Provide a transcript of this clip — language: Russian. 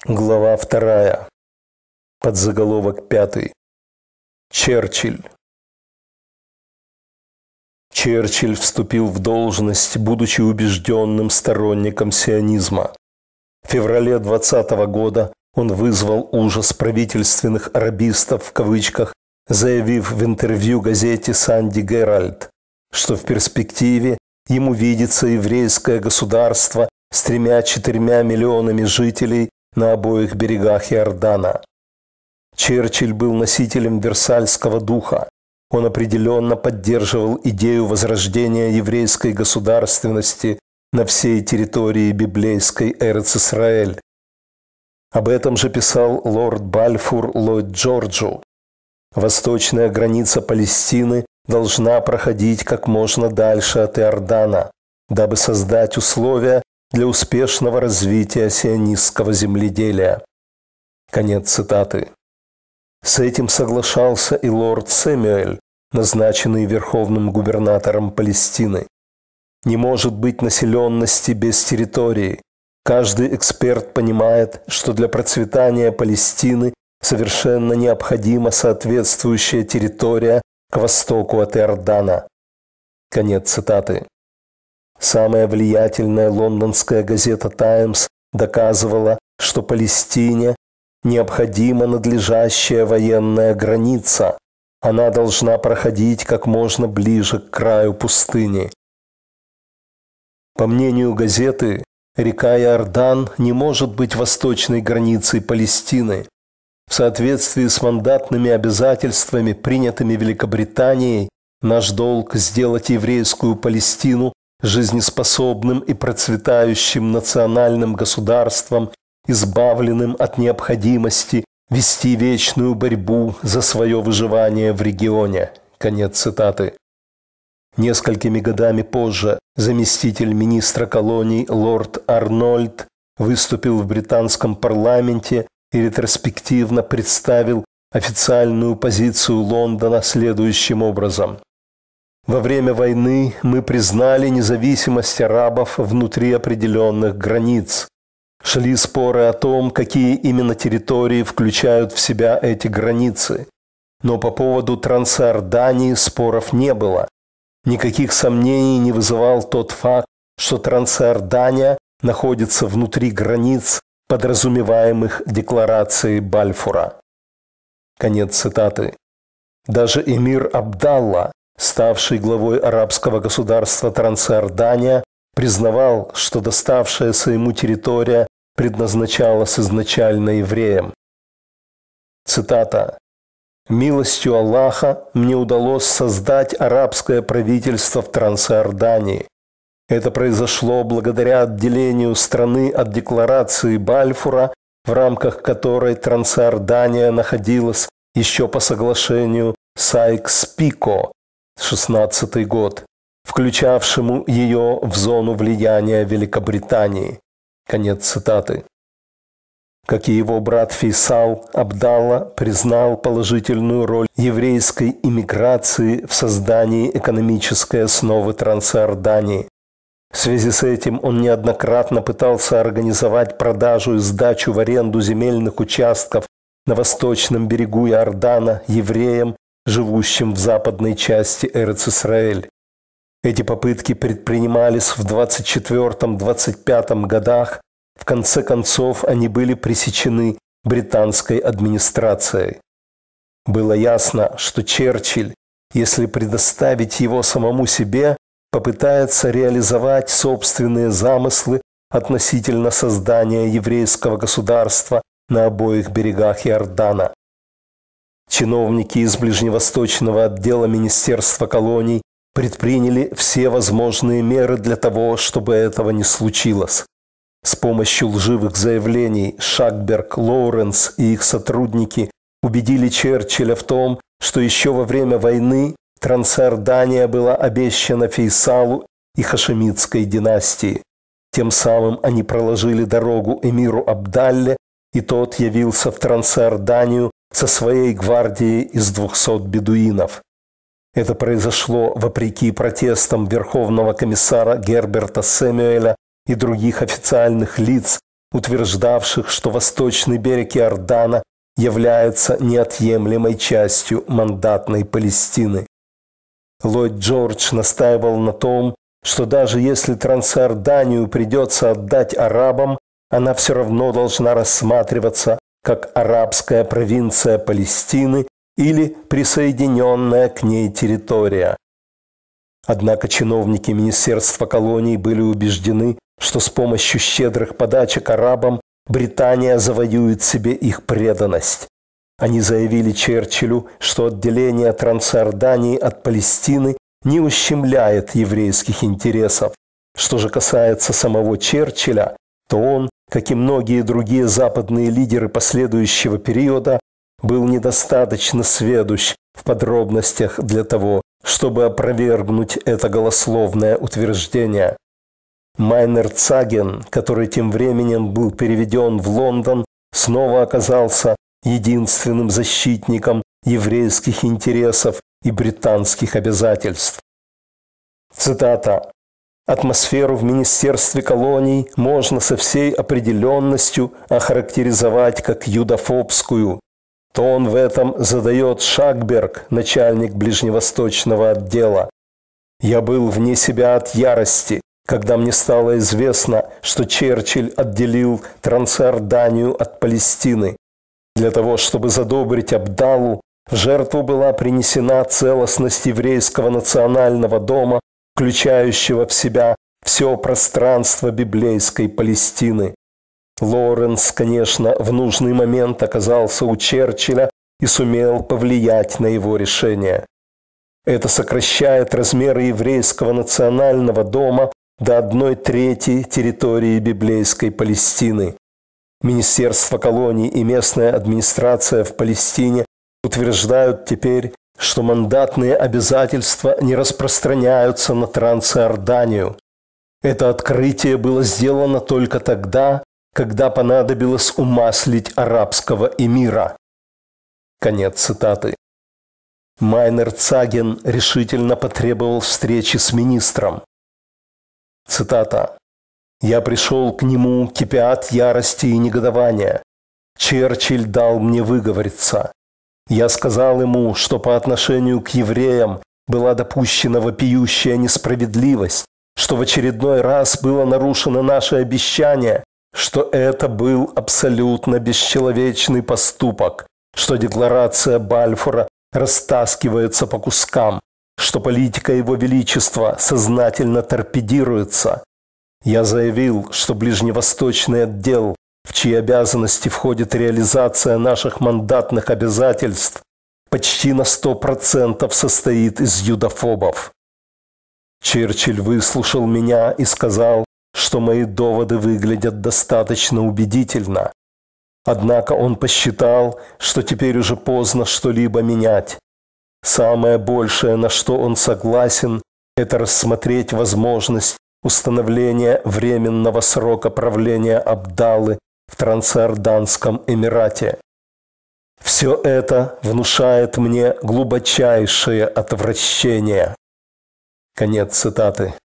Глава 2. Подзаголовок 5. Черчилль. Черчилль вступил в должность, будучи убежденным сторонником сионизма. В феврале 2020 года он вызвал ужас правительственных арабистов в кавычках, заявив в интервью газете «Санди Геральд», что в перспективе ему видится еврейское государство с 3-4 миллионами жителей на обоих берегах Иордана. Черчилль был носителем Версальского духа. Он определенно поддерживал идею возрождения еврейской государственности на всей территории библейской Эрец-Исраэль. Об этом же писал лорд Бальфур Ллойд Джорджу. Восточная граница Палестины должна проходить как можно дальше от Иордана, дабы создать условия для успешного развития сионистского земледелия. Конец цитаты. С этим соглашался и лорд Сэмюэль, назначенный верховным губернатором Палестины. Не может быть населенности без территории. Каждый эксперт понимает, что для процветания Палестины совершенно необходима соответствующая территория к востоку от Иордана. Конец цитаты. Самая влиятельная лондонская газета «Таймс» доказывала, что Палестине необходима надлежащая военная граница. Она должна проходить как можно ближе к краю пустыни. По мнению газеты, река Иордан не может быть восточной границей Палестины. В соответствии с мандатными обязательствами, принятыми Великобританией, наш долг сделать еврейскую Палестину жизнеспособным и процветающим национальным государством, избавленным от необходимости вести вечную борьбу за свое выживание в регионе. Конец цитаты. Несколькими годами позже заместитель министра колоний лорд Арнольд выступил в британском парламенте и ретроспективно представил официальную позицию Лондона следующим образом. Во время войны мы признали независимость арабов внутри определенных границ. Шли споры о том, какие именно территории включают в себя эти границы. Но по поводу Трансиордании споров не было. Никаких сомнений не вызывал тот факт, что Трансиордания находится внутри границ, подразумеваемых декларацией Бальфура. Конец цитаты. Даже эмир Абдалла, ставший главой арабского государства Трансиордания, признавал, что доставшаяся ему территория предназначалась изначально евреям. Цитата. «Милостью Аллаха мне удалось создать арабское правительство в Трансиордании. Это произошло благодаря отделению страны от декларации Бальфура, в рамках которой Трансиордания находилась еще по соглашению Сайкс-Пико, 16-й год, включавшему ее в зону влияния Великобритании». Конец цитаты. Как и его брат Фейсал, Абдалла признал положительную роль еврейской иммиграции в создании экономической основы Трансиордании. В связи с этим он неоднократно пытался организовать продажу и сдачу в аренду земельных участков на восточном берегу Иордана евреям, живущим в западной части Эрец-Исраэль. Эти попытки предпринимались в 24-25 годах. В конце концов, они были пресечены британской администрацией. Было ясно, что Черчилль, если предоставить его самому себе, попытается реализовать собственные замыслы относительно создания еврейского государства на обоих берегах Иордана. Чиновники из ближневосточного отдела Министерства колоний предприняли все возможные меры для того, чтобы этого не случилось. С помощью лживых заявлений Шакберг, Лоуренс и их сотрудники убедили Черчилля в том, что еще во время войны Трансиордания была обещана Фейсалу и хашемитской династии. Тем самым они проложили дорогу эмиру Абдалле, и тот явился в Трансиорданию со своей гвардией из 200 бедуинов. Это произошло вопреки протестам Верховного комиссара Герберта Сэмюэля и других официальных лиц, утверждавших, что восточный берег Иордана является неотъемлемой частью мандатной Палестины. Ллойд Джордж настаивал на том, что даже если Трансиорданию придется отдать арабам, она все равно должна рассматриваться как арабская провинция Палестины или присоединенная к ней территория. Однако чиновники Министерства колоний были убеждены, что с помощью щедрых подачек арабам Британия завоюет себе их преданность. Они заявили Черчиллю, что отделение Трансиордании от Палестины не ущемляет еврейских интересов. Что же касается самого Черчилля, то он, как и многие другие западные лидеры последующего периода, был недостаточно сведущ в подробностях для того, чтобы опровергнуть это голословное утверждение. Майнер Цаген, который тем временем был переведен в Лондон, снова оказался единственным защитником еврейских интересов и британских обязательств. Цитата. «Атмосферу в Министерстве колоний можно со всей определенностью охарактеризовать как юдофобскую. Тон в этом задает Шагберг, начальник ближневосточного отдела. Я был вне себя от ярости, когда мне стало известно, что Черчилль отделил Трансиорданию от Палестины. Для того, чтобы задобрить Абдаллу, в жертву была принесена целостность еврейского национального дома, включающего в себя все пространство библейской Палестины. Лоренс, конечно, в нужный момент оказался у Черчилля и сумел повлиять на его решение. Это сокращает размеры еврейского национального дома до 1/3 территории библейской Палестины. Министерство колоний и местная администрация в Палестине утверждают теперь, что мандатные обязательства не распространяются на Трансиорданию. Это открытие было сделано только тогда, когда понадобилось умаслить арабского эмира». Конец цитаты. Майнер Цаген решительно потребовал встречи с министром. Цитата. «Я пришел к нему, кипя от ярости и негодования. Черчилль дал мне выговориться. Я сказал ему, что по отношению к евреям была допущена вопиющая несправедливость, что в очередной раз было нарушено наше обещание, что это был абсолютно бесчеловечный поступок, что декларация Бальфура растаскивается по кускам, что политика Его Величества сознательно торпедируется. Я заявил, что ближневосточный отдел, в чьи обязанности входит реализация наших мандатных обязательств, почти на 100% состоит из юдофобов. Черчилль выслушал меня и сказал, что мои доводы выглядят достаточно убедительно. Однако он посчитал, что теперь уже поздно что-либо менять. Самое большее, на что он согласен, это рассмотреть возможность установления временного срока правления Абдаллы в Трансиорданском Эмирате. Все это внушает мне глубочайшее отвращение». Конец цитаты.